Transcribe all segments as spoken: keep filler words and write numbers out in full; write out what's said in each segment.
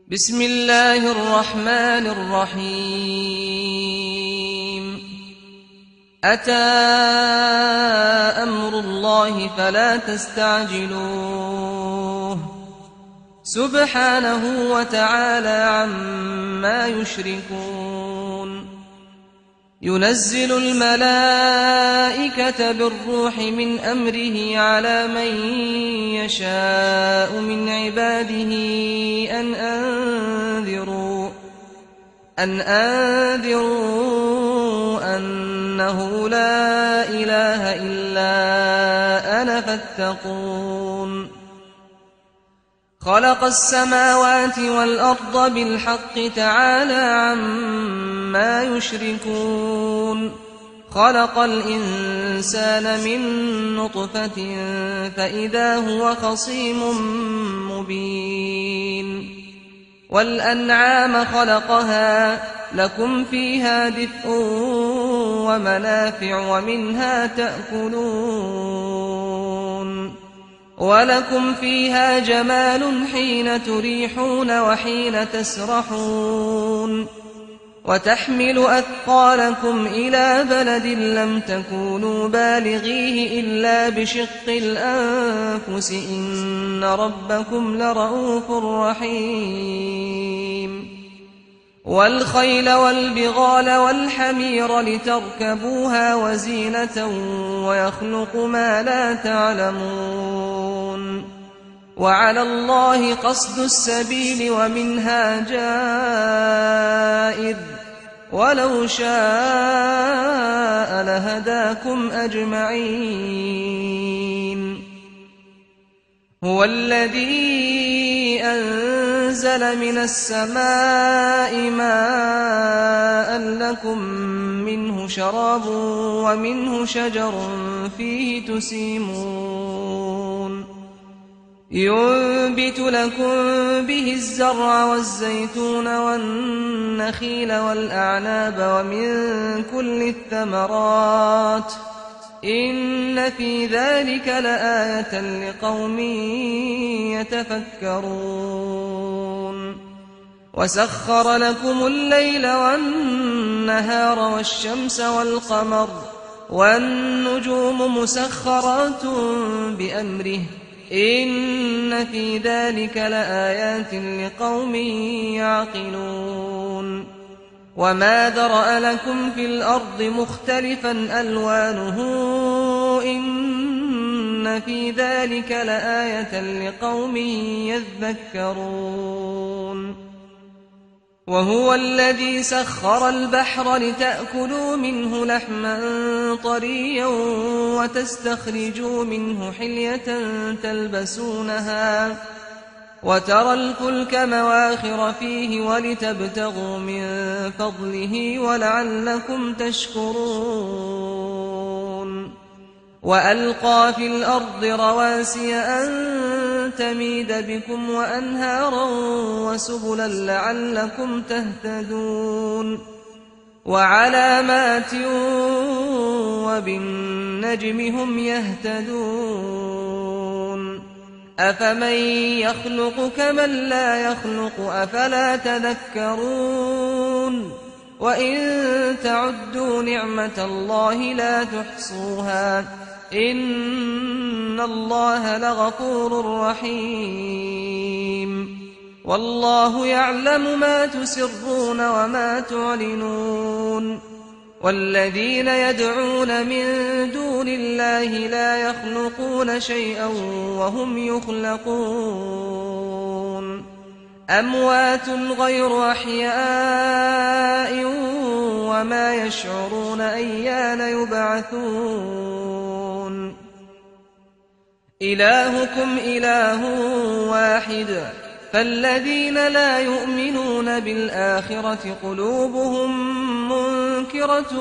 بسم الله الرحمن الرحيم أتى أمر الله فلا تستعجلوه سبحانه وتعالى عما يشركون ينزل الملائكة بالروح من أمره على من يشاء من عباده أن أنذروا أن أنذروا أنه لا إله إلا أنا فاتقون خلق السماوات والأرض بالحق تعالى عما يشركون خلق الإنسان من نطفة فإذا هو خصيم مبين والأنعام خلقها لكم فيها دفء ومنافع ومنها تأكلون ولكم فيها جمال حين تريحون وحين تسرحون وتحمل أثقالكم إلى بلد لم تكونوا بالغيه إلا بشق الأنفس إن ربكم لرؤوف رحيم والخيل والبغال والحمير لتركبوها وزينة ويخلق ما لا تعلمون وعلى الله قصد السبيل ومنها جائر ولو شاء لهداكم أجمعين هو الذي أنزل من السماء ماء لكم منه شراب ومنه شجر فيه تسيمون ينبت لكم به الزرع والزيتون والنخيل والأعناب ومن كل الثمرات إن في ذلك لآية لقوم يتفكرون وسخر لكم الليل والنهار والشمس والقمر والنجوم مسخرات بأمره إن في ذلك لآيات لقوم يعقلون وما ذرأ لكم في الأرض مختلفا ألوانه إن في ذلك لآية لقوم يذكرون وهو الذي سخر البحر لتأكلوا منه لحما طريا وتستخرجوا منه حلية تلبسونها وترى الفلك مواخر فيه ولتبتغوا من فضله ولعلكم تشكرون وألقى في الأرض رواسي أن تميد بكم وأنهارا وسبلا لعلكم تهتدون وعلامات وبالنجم هم يهتدون أفمن يخلق كمن لا يخلق أفلا تذكرون وإن تعدوا نعمة الله لا تحصوها إن الله لغفور رحيم والله يعلم ما تسرون وما تعلنون والذين يدعون من دون الله لا يخلقون شيئا وهم يخلقون أموات غير أحياء وما يشعرون أيان يبعثون إلهكم إله واحد فالذين لا يؤمنون بالآخرة قلوبهم منكرة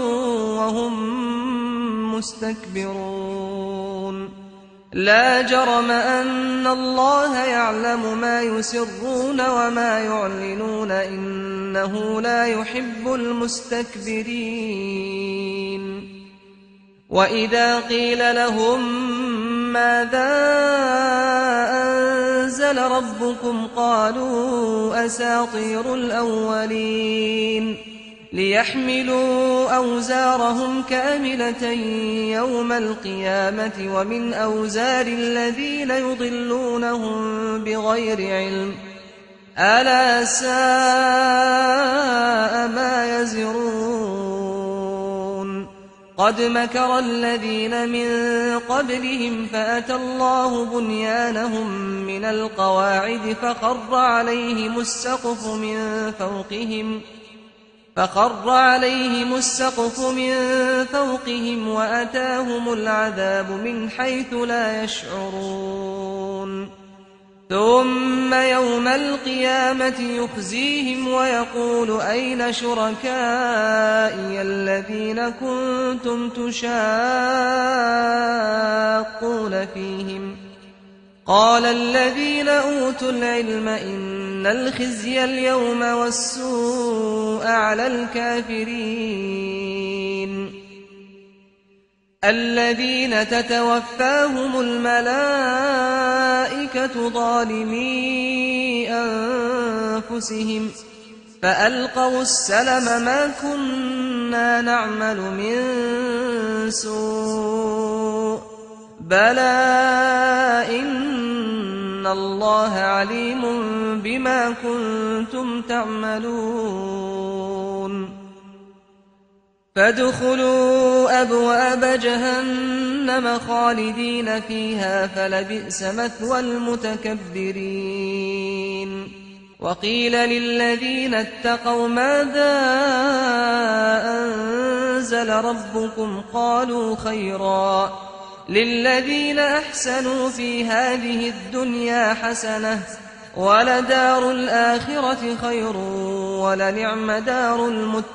وهم مستكبرون لا جرم أن الله يعلم ما يسرون وما يعلنون إنه لا يحب المستكبرين وإذا قيل لهم ماذا أنزل أنزل ربكم قالوا أساطير الأولين ليحملوا أوزارهم كاملة يوم القيامة ومن أوزار الذين يضلونهم بغير علم ألا ساء ما يزرون قد مكر الذين من قبلهم فأتى الله بنيانهم من القواعد فخر عليهم السقف من فوقهم فخر عليهم السقف من فوقهم وأتاهم العذاب من حيث لا يشعرون ثم يوم القيامة يخزيهم ويقول أين شركائي الذين كنتم تشاقون فيهم قال الذين أوتوا العلم إن الخزي اليوم والسوء على الكافرين الذين تتوفاهم الملائكة ظالمي أنفسهم فألقوا السلم ما كنا نعمل من سوء بلى إن الله عليم بما كنتم تعملون فادخلوا أبواب جهنم خالدين فيها فلبئس مثوى المتكبرين وقيل للذين اتقوا ماذا أنزل ربكم قالوا خيرا للذين أحسنوا في هذه الدنيا حسنة ولدار الآخرة خير ولنعم دار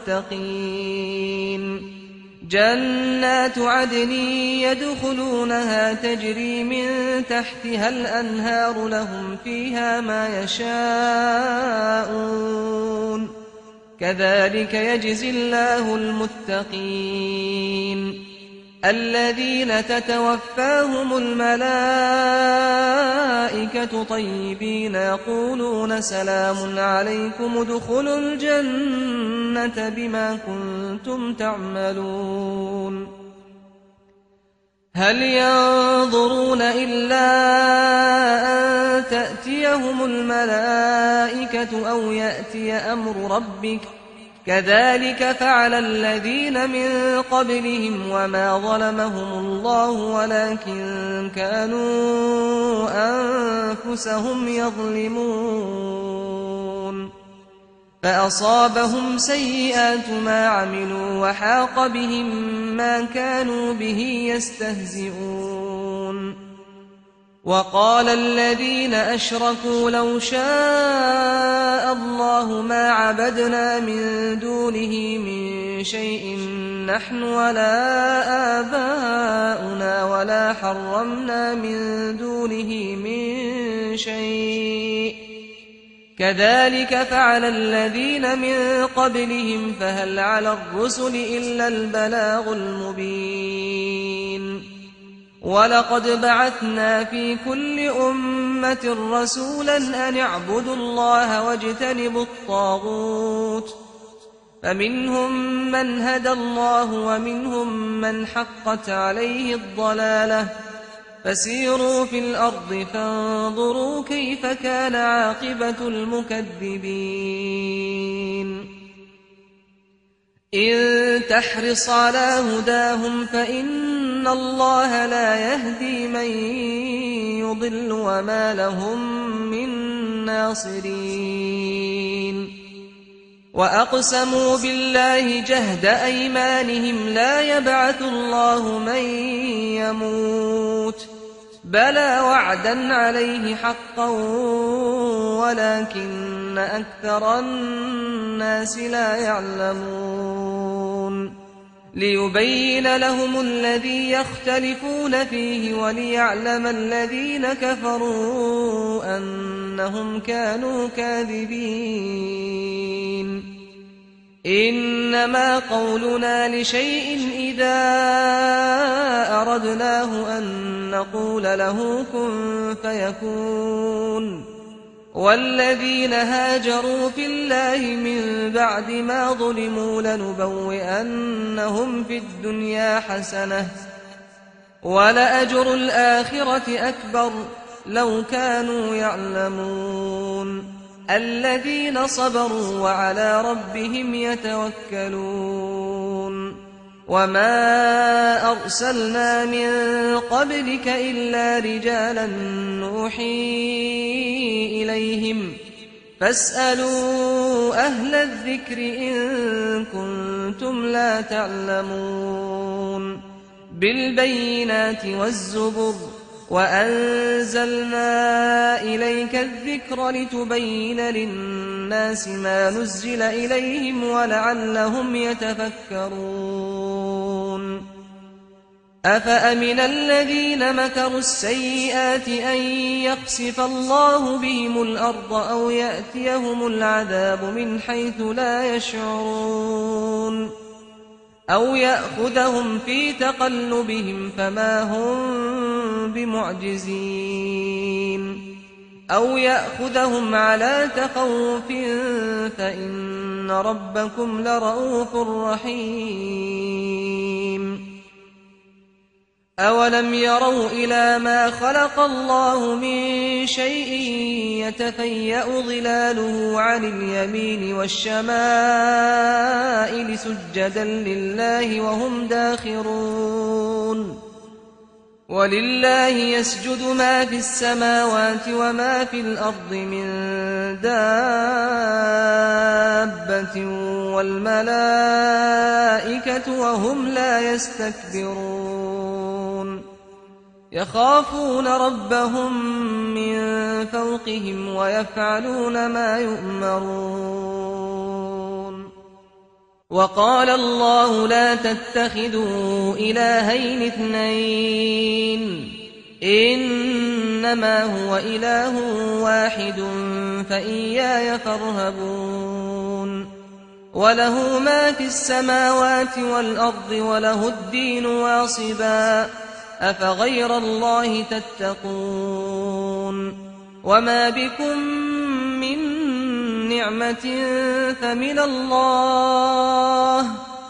المتقين جنات عدن يدخلونها تجري من تحتها الأنهار لهم فيها ما يشاءون كذلك يجزي الله المتقين الذين تتوفاهم الملائكة طيبين يقولون سلام عليكم ادخلوا الجنة بما كنتم تعملون هل ينظرون إلا أن تأتيهم الملائكة أو يأتي أمر ربك كذلك فعل الذين من قبلهم وما ظلمهم الله ولكن كانوا أنفسهم يظلمون فأصابهم سيئات ما عملوا وحاق بهم ما كانوا به يستهزئون وقال الذين أشركوا لو شاء الله ما عبدنا من دونه من شيء نحن ولا آباؤنا ولا حرمنا من دونه من شيء كذلك فعل الذين من قبلهم فهل على الرسل إلا البلاغ المبين ولقد بعثنا في كل أمة رسولا أن اعبدوا الله واجتنبوا الطاغوت فمنهم من هدى الله ومنهم من حقت عليه الضلالة فسيروا في الأرض فانظروا كيف كان عاقبة المكذبين إن تحرص على هداهم فإن الله لا يهدي من يضل وما لهم من ناصرين وأقسموا بالله جهد أيمانهم لا يبعث الله من يموت بلى وعدا عليه حقا ولكن أكثر الناس لا يعلمون ليبين لهم الذي يختلفون فيه وليعلم الذين كفروا أنهم كانوا كاذبين إن إنما قولنا لشيء إذا أردناه أن نقول له كن فيكون والذين هاجروا في الله من بعد ما ظلموا لنبوئنهم في الدنيا حسنة ولأجر الآخرة أكبر لو كانوا يعلمون الذين صبروا وعلى ربهم يتوكلون وما أرسلنا من قبلك إلا رجالا نوحي إليهم فاسألوا أهل الذكر إن كنتم لا تعلمون بالبينات والزبر وأنزلنا إليك الذكر لتبين للناس ما نزل إليهم ولعلهم يتفكرون أفأمن الذين مكروا السيئات أن يخسف الله بهم الأرض أو يأتيهم العذاب من حيث لا يشعرون أو يأخذهم في تقلبهم فما هم بمعجزين أو يأخذهم على تخوف فإن ربكم لرؤوف رحيم أولم يروا إلى ما خلق الله من شيء يتفيأ ظلاله عن اليمين والشمائل سجدا لله وهم داخرون ولله يسجد ما في السماوات وما في الأرض من دابة والملائكة وهم لا يستكبرون يخافون ربهم من فوقهم ويفعلون ما يؤمرون وقال الله لا تتخذوا إلهين اثنين إنما هو إله واحد فإياي فارهبون وله ما في السماوات والأرض وله الدين واصبا أفغير الله تتقون وما بكم من نعمة فمن الله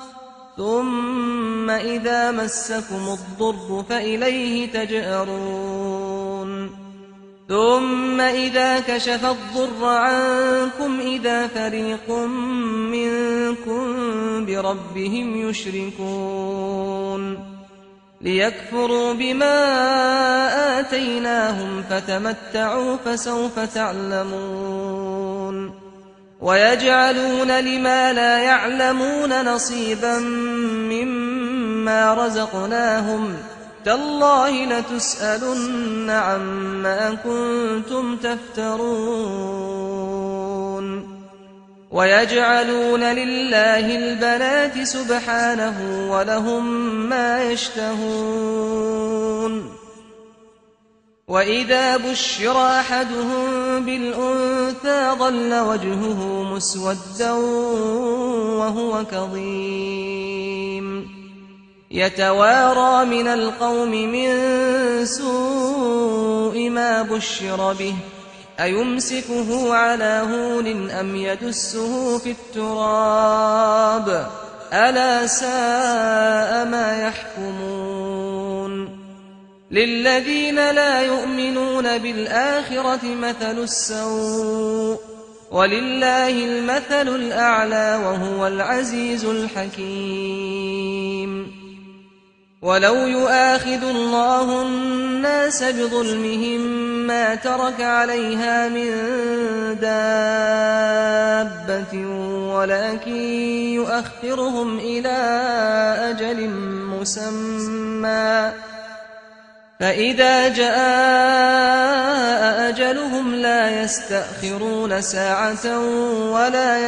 ثم إذا مسكم الضر فإليه تجأرون ثم إذا كشف الضر عنكم إذا فريق منكم بربهم يشركون ليكفروا بما آتيناهم فتمتعوا فسوف تعلمون ويجعلون لما لا يعلمون نصيبا مما رزقناهم تالله لتسألن عما كنتم تفترون ويجعلون لله البنات سبحانه ولهم ما يشتهون وإذا بشر أحدهم بالأنثى ظل وجهه مسودا وهو كظيم يتوارى من القوم من سوء ما بشر به أيمسكه على هون أم يدسه في التراب ألا ساء ما يحكمون للذين لا يؤمنون بالآخرة مثل السوء ولله المثل الأعلى وهو العزيز الحكيم ولو يؤاخذ الله الناس بظلمهم ما ترك عليها من دابة ولكن يؤخرهم إلى أجل مسمى فإذا جاء أجلهم لا يستأخرون ساعة ولا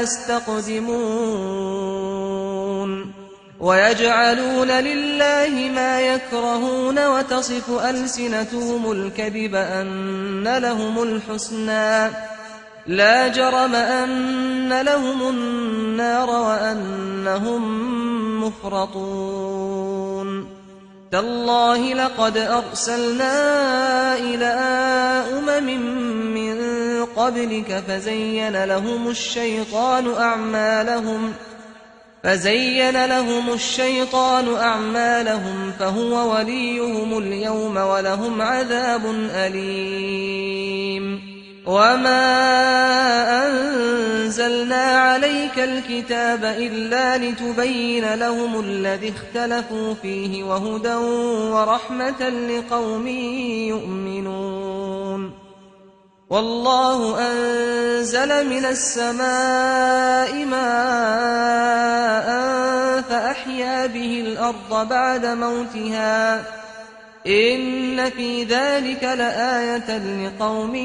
يستقدمون ويجعلون لله ما يكرهون وتصف ألسنتهم الكذب أن لهم الحسنى لا جرم أن لهم النار وأنهم مفرطون تالله لقد أرسلنا إلى أمم من قبلك فزين لهم الشيطان أعمالهم فزين لهم الشيطان أعمالهم فهو وليهم اليوم ولهم عذاب أليم وما أنزلنا عليك الكتاب إلا لتبين لهم الذي اختلفوا فيه وهدى ورحمة لقوم يؤمنون والله أنزل من السماء ماء فأحيا به الأرض بعد موتها إن في ذلك لآية لقوم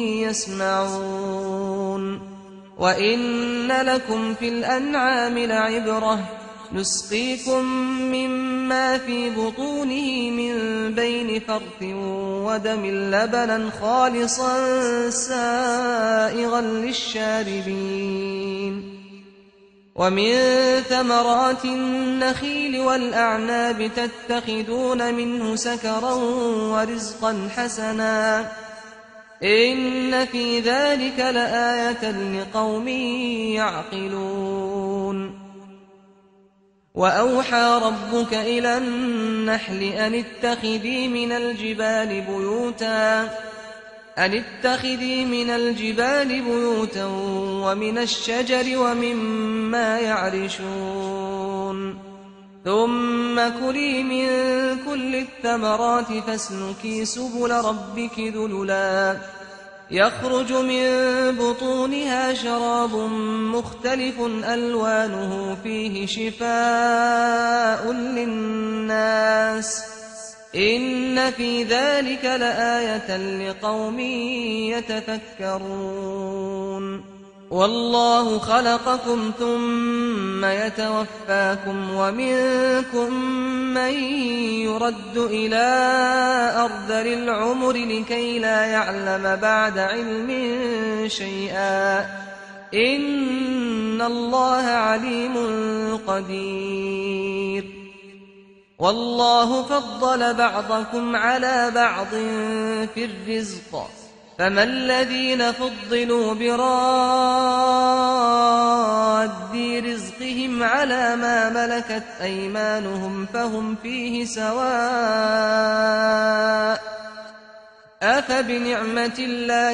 يسمعون وإن لكم في الأنعام لعبرة نسقيكم مما في بطونه من بين فرث ودم لبنا خالصا سائغا للشاربين ومن ثمرات النخيل والأعناب تتخذون منه سكرا ورزقا حسنا إن في ذلك لآية لقوم يعقلون وأوحى ربك إلى النحل أن اتخذي من الجبال بيوتا أن اتخذي من الجبال بيوتا ومن الشجر ومما يعرشون ثم كلي من كل الثمرات فاسلكي سبل ربك ذللا يخرج من بطونها شراب مختلف ألوانه فيه شفاء للناس إن في ذلك لآية لقوم يتفكرون والله خلقكم ثم يتوفاكم ومنكم من يرد إلى أرذل العمر لكي لا يعلم بعد علم شيئا إن الله عليم قدير والله فضل بعضكم على بعض في الرزق فما الذين فضلوا براد رزقهم على ما ملكت أيمانهم فهم فيه سواء أفبنعمة الله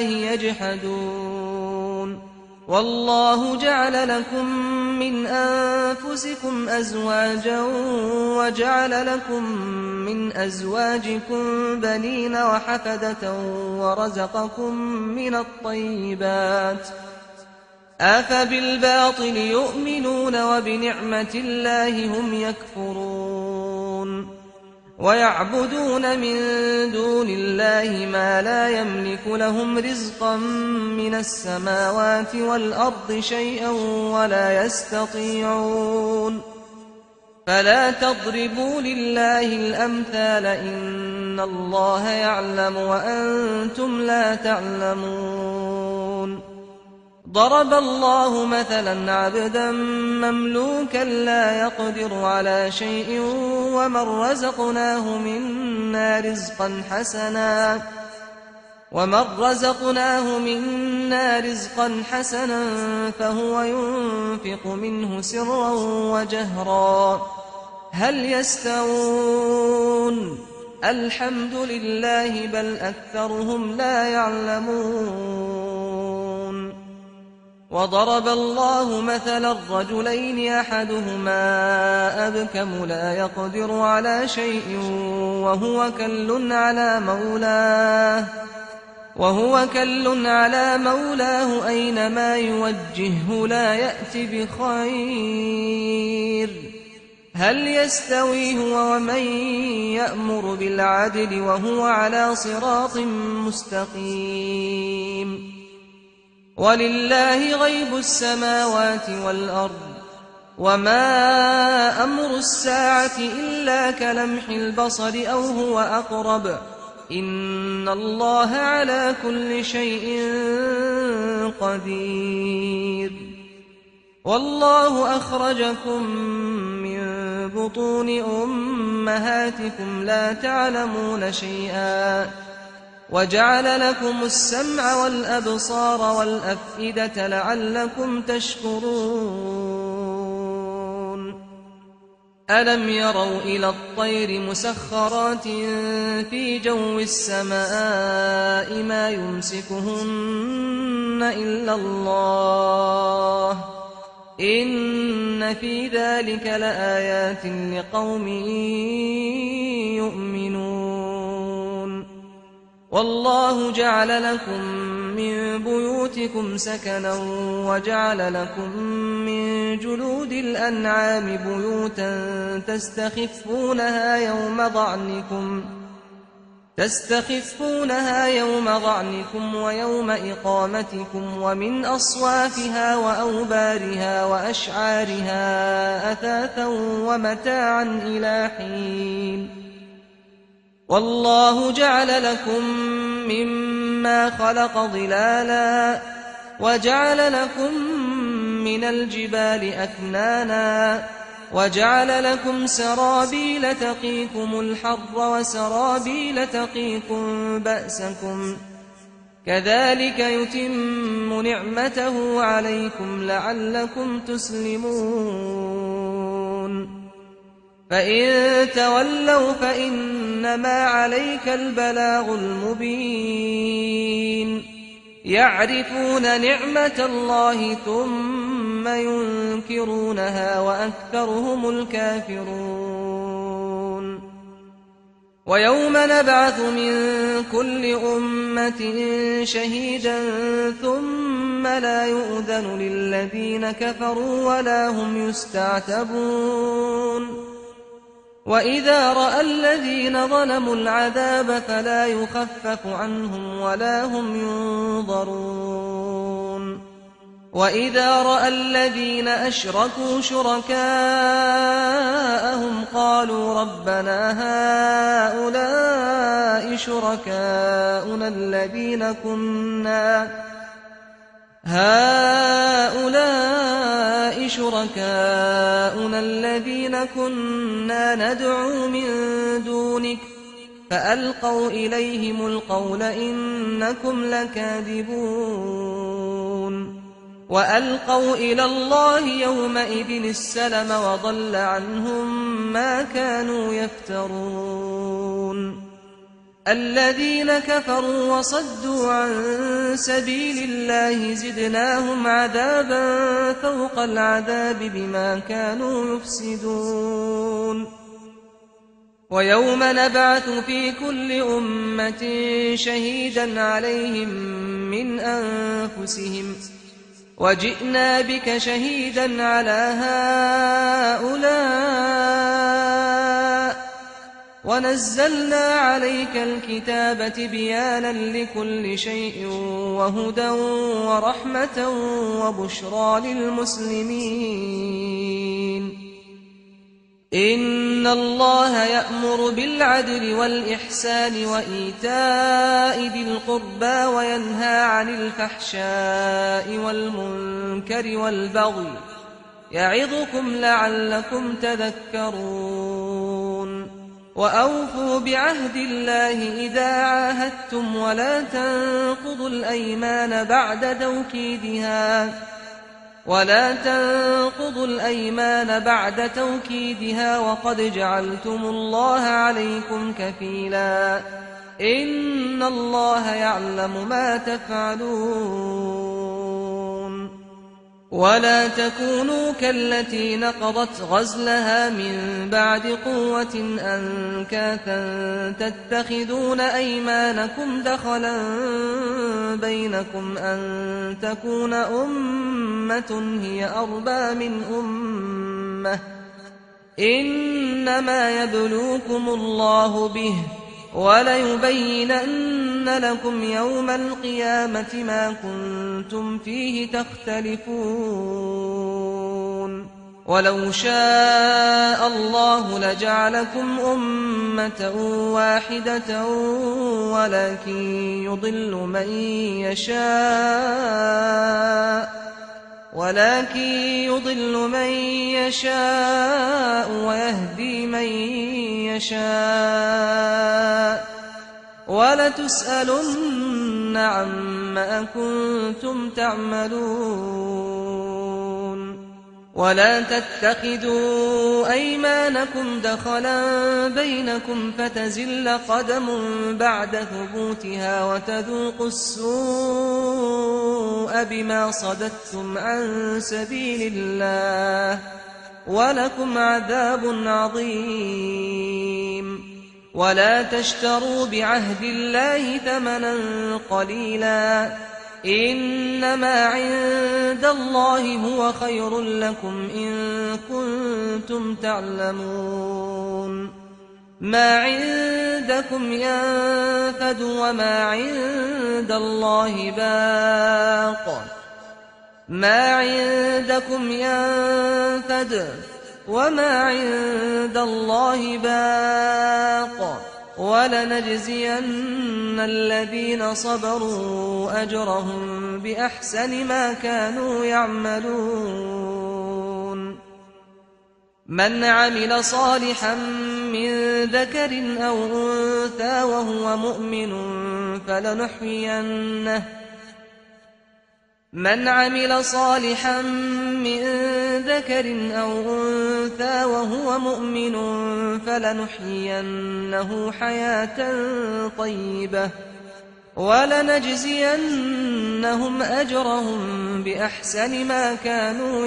يجحدون والله جعل لكم من أنفسكم أزواجا وجعل لكم من أزواجكم بنين وحفدة ورزقكم من الطيبات أفبالباطل يؤمنون وبنعمة الله هم يكفرون ويعبدون من دون الله ما لا يملك لهم رزقا من السماوات والأرض شيئا ولا يستطيعون فلا تضربوا لله الأمثال إن الله يعلم وأنتم لا تعلمون ضرب الله مثلا عبدا مملوكا لا يقدر على شيء ومن رزقناه منا رزقا حسنا ومن رزقناه منا رزقا حسنا فهو ينفق منه سرا وجهرا هل يستوون الحمد لله بل أكثرهم لا يعلمون وضرب الله مثلا الرجلين أحدهما أبكم لا يقدر على شيء وهو كل على مولاه وهو كل على مولاه أينما يوجهه لا يأتي بخير هل يستوي هو ومن يأمر بالعدل وهو على صراط مستقيم ولله غيب السماوات والأرض وما أمر الساعة إلا كلمح البصر أو هو أقرب إن الله على كل شيء قدير والله أخرجكم من بطون أمهاتكم لا تعلمون شيئا وجعل لكم السمع والأبصار والأفئدة لعلكم تشكرون ألم يروا إلى الطير مسخرات في جو السماء ما يمسكهن إلا الله إن في ذلك لآيات لقوم يؤمنون والله جعل لكم من بيوتكم سكنا وجعل لكم من جلود الأنعام بيوتا تستخفونها يوم ضعنكم تستخفونها يوم ضعنكم ويوم إقامتكم ومن أصوافها وأوبارها وأشعارها أثاثا ومتاعا إلى حين والله جعل لكم مما خلق ظلالا وجعل لكم من الجبال أكنانا وجعل لكم سرابيل تقيكم الحر وسرابيل تقيكم بأسكم كذلك يتم نعمته عليكم لعلكم تسلمون فإن تولوا فإنما عليك البلاغ المبين يعرفون نعمة الله ثم ينكرونها وأكثرهم الكافرون ويوم نبعث من كل أمة شهيدا ثم لا يؤذن للذين كفروا ولا هم يستعتبون وإذا رأى الذين ظلموا العذاب فلا يخفف عنهم ولا هم ينظرون وإذا رأى الذين أشركوا شركاءهم قالوا ربنا هؤلاء شركاؤنا الذين كنا هؤلاء شركاؤنا الذين كنا ندعو من دونك فألقوا إليهم القول إنكم لكاذبون وألقوا إلى الله يومئذ السلم وضل عنهم ما كانوا يفترون الذين كفروا وصدوا عن سبيل الله زدناهم عذابا فوق العذاب بما كانوا يفسدون ويوم نبعث في كل أمة شهيدا عليهم من أنفسهم وجئنا بك شهيدا على هؤلاء ونزلنا عليك الكتاب تبيانا لكل شيء وهدى ورحمة وبشرى للمسلمين إن الله يأمر بالعدل والإحسان وإيتاء ذي القربى وينهى عن الفحشاء والمنكر والبغي يعظكم لعلكم تذكرون وأوفوا بعهد الله إذا عاهدتم ولا تنقضوا الأيمان بعد توكيدها ولا تنقضوا الأيمان بعد توكيدها وقد جعلتم الله عليكم كفيلا إن الله يعلم ما تفعلون ولا تكونوا كالتي نقضت غزلها من بعد قوة أنكاثا تتخذون أيمانكم دخلا بينكم أن تكون أمة هي أربى من أمة إنما يبلوكم الله به وليبينن لكم يوم القيامة ما كنتم فيه تختلفون ولو شاء الله لجعلكم أمة واحدة ولكن يضل من يشاء ولكن يضل من يشاء ويهدي من يشاء ولتسألن عما كنتم تعملون ولا تتخذوا أيمانكم دخلا بينكم فتزل قدم بعد ثبوتها وتذوقوا السوء بما صددتم عن سبيل الله ولكم عذاب عظيم ولا تشتروا بعهد الله ثمنا قليلا إنما عند الله هو خير لكم إن كنتم تعلمون ما عندكم ينفد وما عند الله باق ما عندكم ينفد وما عند الله باق ولنجزين الذين صبروا أجرهم بأحسن ما كانوا يعملون من عمل صالحا من ذكر أو أنثى وهو مؤمن فلنحيينه من عمل صالحا من ذكر أو أنثى وهو مؤمن فلنحيينه حياة طيبة ولنجزينهم أجرهم بأحسن ما كانوا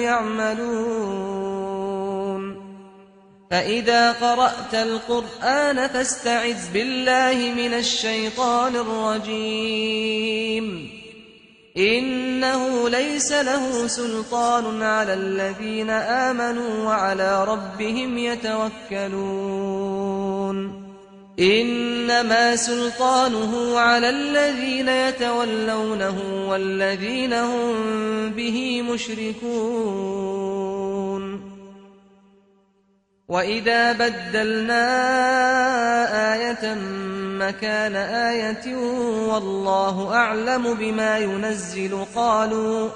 يعملون فإذا قرأت القرآن فاستعذ بالله من الشيطان الرجيم إنه ليس له سلطان على الذين آمنوا وعلى ربهم يتوكلون إنما سلطانه على الذين يتولونه والذين هم به مشركون وإذا بدلنا آية مكان آية والله أعلم بما ينزل قالوا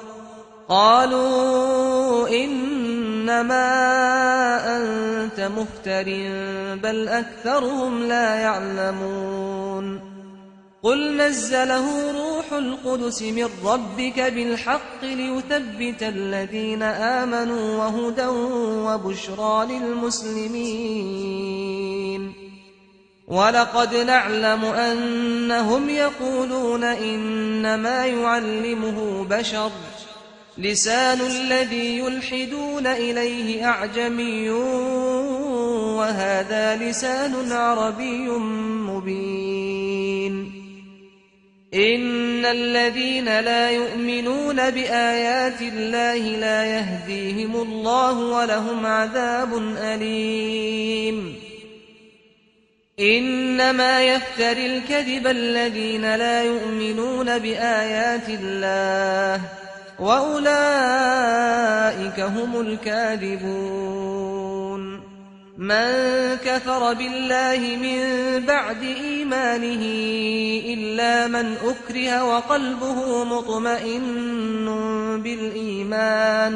قالوا إنما أنت مفتر بل أكثرهم لا يعلمون قل نزله روح القدس من ربك بالحق ليثبت الذين آمنوا وهدى وبشرى للمسلمين ولقد نعلم أنهم يقولون إنما يعلمه بشر لسان الذي يلحدون إليه أعجمي وهذا لسان عربي مبين إن الذين لا يؤمنون بآيات الله لا يهديهم الله ولهم عذاب أليم إنما يفتري الكذب الذين لا يؤمنون بآيات الله وأولئك هم الكاذبون من كفر بالله من بعد إيمانه إلا من أكره وقلبه مطمئن بالإيمان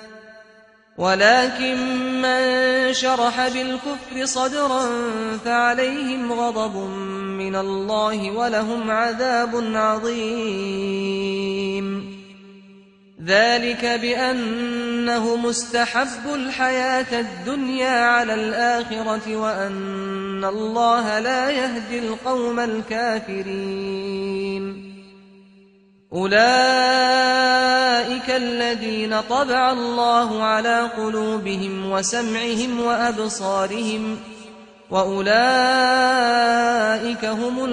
ولكن من شرح بالكفر صدرا فعليهم غضب من الله ولهم عذاب عظيم ذلك بأنه مستحب الحياة الدنيا على الآخرة وأن الله لا يهدي القوم الكافرين أولئك الذين طبع الله على قلوبهم وسمعهم وأبصارهم وأولئك هم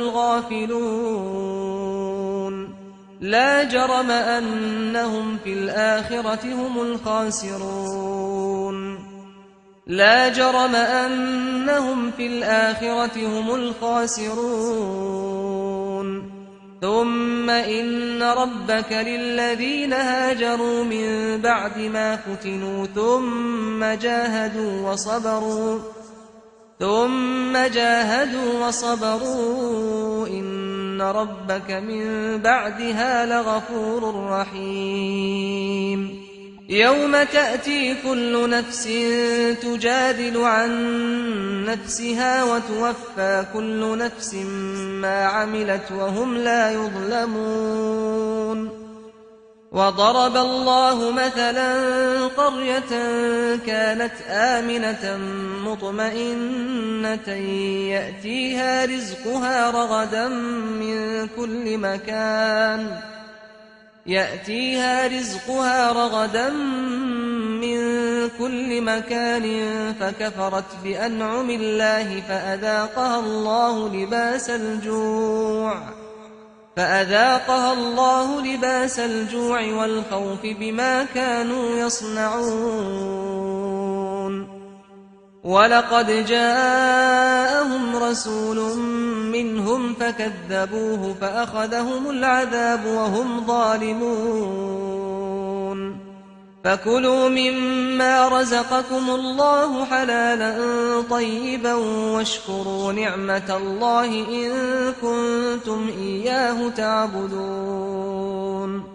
الغافلون لا جرم أنهم في الآخرة هم الخاسرون لا جرم أنهم في الآخرة هم الخاسرون ثم إن ربك للذين هاجروا من بعد ما فتنوا ثم جاهدوا وصبروا ثم جاهدوا وصبروا إن ربك من بعدها لغفور رحيم. يوم تأتي كل نفس تجادل عن نفسها وتوفى كل نفس ما عملت وهم لا يظلمون. وضرب الله مثلا قرية كانت آمنة مطمئنة يأتيها رزقها رغدا من كل مكان يأتيها رزقها رغدا من كل مكان فكفرت بأنعم الله فأذاقها الله لباس الجوع فأذاقها الله لباس الجوع والخوف بما كانوا يصنعون. ولقد جاءهم رسول منهم فكذبوه فأخذهم العذاب وهم ظالمون. فكلوا مما رزقكم الله حلالا طيبا واشكروا نعمة الله إن كنتم إياه تعبدون.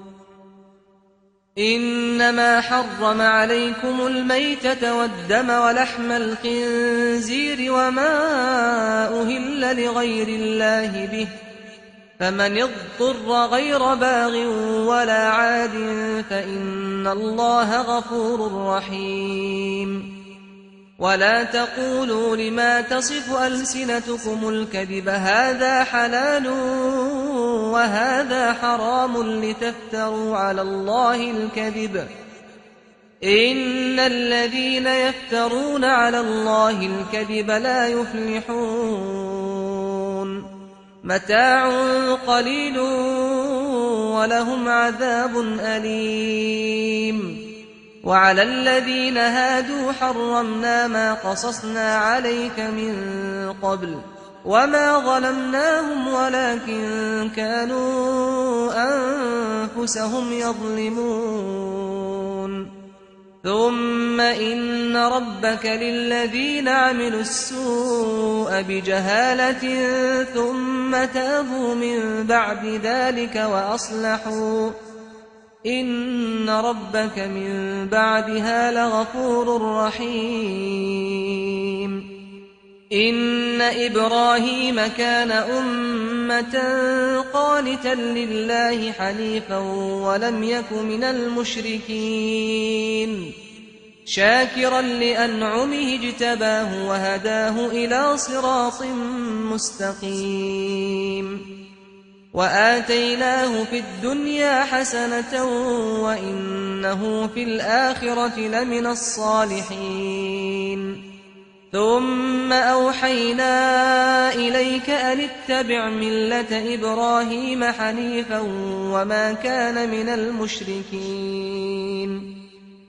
إنما حرم عليكم الميتة والدم ولحم الخنزير وما أهل لغير الله به فمن اضطر غير باغ ولا عاد فإن الله غفور رحيم. ولا تقولوا لما تصف ألسنتكم الكذب هذا حلال وهذا حرام لتفتروا على الله الكذب إن الذين يفترون على الله الكذب لا يفلحون. متاع قليل ولهم عذاب أليم. وعلى الذين هادوا حرمنا ما قصصنا عليك من قبل وما ظلمناهم ولكن كانوا أنفسهم يظلمون. ثم إن ربك للذين عملوا السوء بجهالة ثم تابوا من بعد ذلك وأصلحوا إن ربك من بعدها لغفور رحيم. إن إبراهيم كان أمة قانتا لله حنيفا ولم يك من المشركين شاكرا لأنعمه اجتباه وهداه إلى صراط مستقيم. وآتيناه في الدنيا حسنة وإنه في الآخرة لمن الصالحين. ثم أوحينا إليك أن اتبع ملة إبراهيم حنيفا وما كان من المشركين.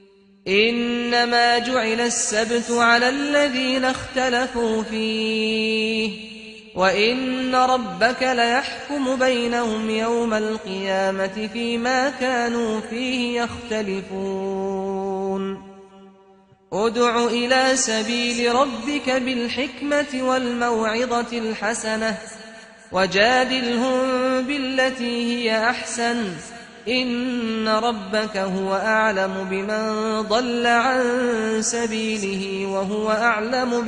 إنما جعل السبت على الذين اختلفوا فيه وإن ربك ليحكم بينهم يوم القيامة فيما كانوا فيه يختلفون. ادع إلى سبيل ربك بالحكمة والموعظة الحسنة وجادلهم بالتي هي أحسن إن ربك هو أعلم بمن ضل عن سبيله وهو أعلم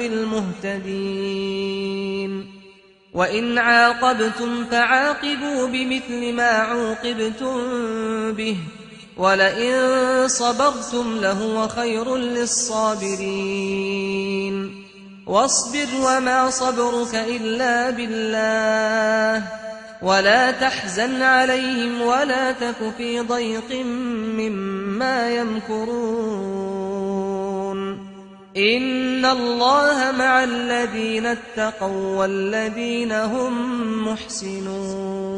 بالمهتدين. وإن عاقبتم فعاقبوا بمثل ما عوقبتم به ولئن صبرتم لهو خير للصابرين. واصبر وما صبرك إلا بالله ولا تحزن عليهم ولا تك في ضيق مما يمكرون. إن الله مع الذين اتقوا والذين هم محسنون.